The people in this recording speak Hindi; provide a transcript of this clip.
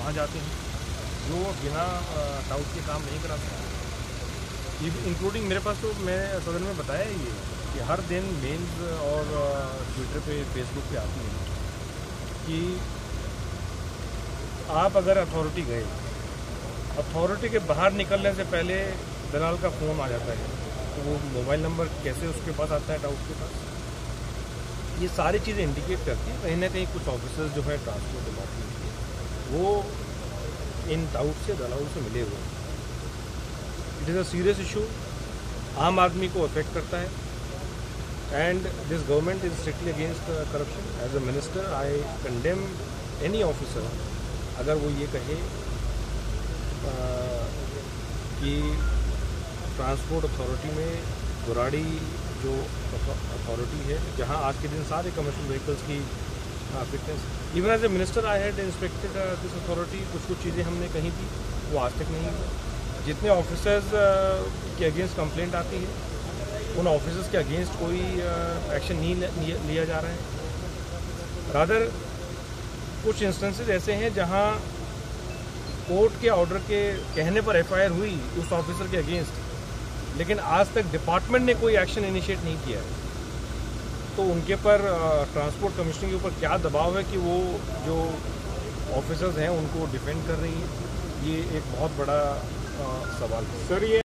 वहाँ जाते हैं जो बिना डाउट के काम नहीं करा सकते। इंक्लूडिंग मेरे पास तो मैं सदन में बताया ये कि हर दिन मेल्स और ट्विटर पे फेसबुक पे आती है कि आप अगर अथॉरिटी गए, अथॉरिटी के बाहर निकलने से पहले दलाल का फ़ोन आ जाता है, तो वो मोबाइल नंबर कैसे उसके पास आता है डाउट के पास। ये सारी चीज़ें इंडिकेट करती हैं कहीं ना कहीं कुछ ऑफिसर्स जो है ट्रांसपोर्ट डिपार्टमेंट के वो इन डाउट से दलालों से मिले हुए हैं। It is a serious issue, आम आदमी को अफेक्ट करता है and this government is strictly against corruption. As a minister I condemn any officer अगर वो ये कहे कि ट्रांसपोर्ट अथॉरिटी में बुराड़ी जो अथॉरिटी है जहां आज के दिन सारे कमर्शियल व्हीकल्स की fitness, even as a minister I had inspected this authority, कुछ चीज़ें हमने कही थी वो आज तक नहीं हुई। जितने ऑफिसर्स के अगेंस्ट कंप्लेंट आती है उन ऑफिसर्स के अगेंस्ट कोई एक्शन नहीं लिया जा रहा है। रादर कुछ इंस्टेंसेस ऐसे हैं जहां कोर्ट के ऑर्डर के कहने पर एफआईआर हुई उस ऑफिसर के अगेंस्ट, लेकिन आज तक डिपार्टमेंट ने कोई एक्शन इनिशिएट नहीं किया है। तो उनके पर ट्रांसपोर्ट कमिश्नर के ऊपर क्या दबाव है कि वो जो ऑफिसर्स हैं उनको डिफेंड कर रही है, ये एक बहुत बड़ा सवाल है। सर ये